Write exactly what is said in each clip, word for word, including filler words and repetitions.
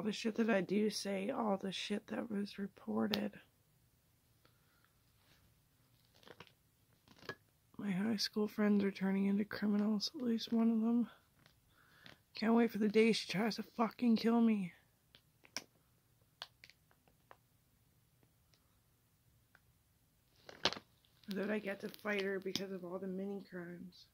the shit that I do say, all the shit that was reported. My high school friends are turning into criminals, at least one of them. Can't wait for the day she tries to fucking kill me. Or that I get to fight her because of all the mini crimes.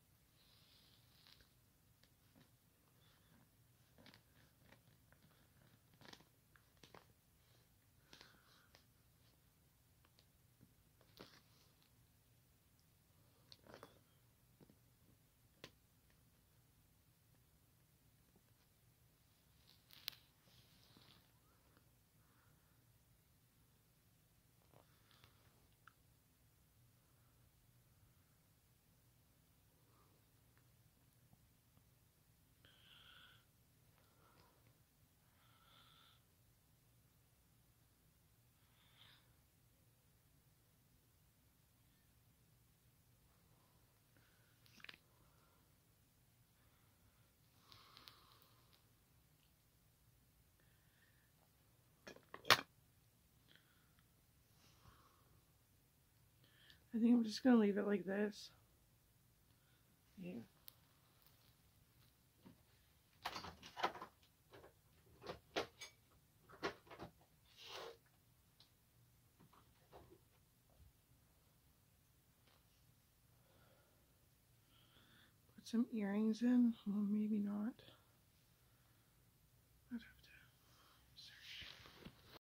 I think I'm just gonna leave it like this. Yeah. Put some earrings in. Well, maybe not.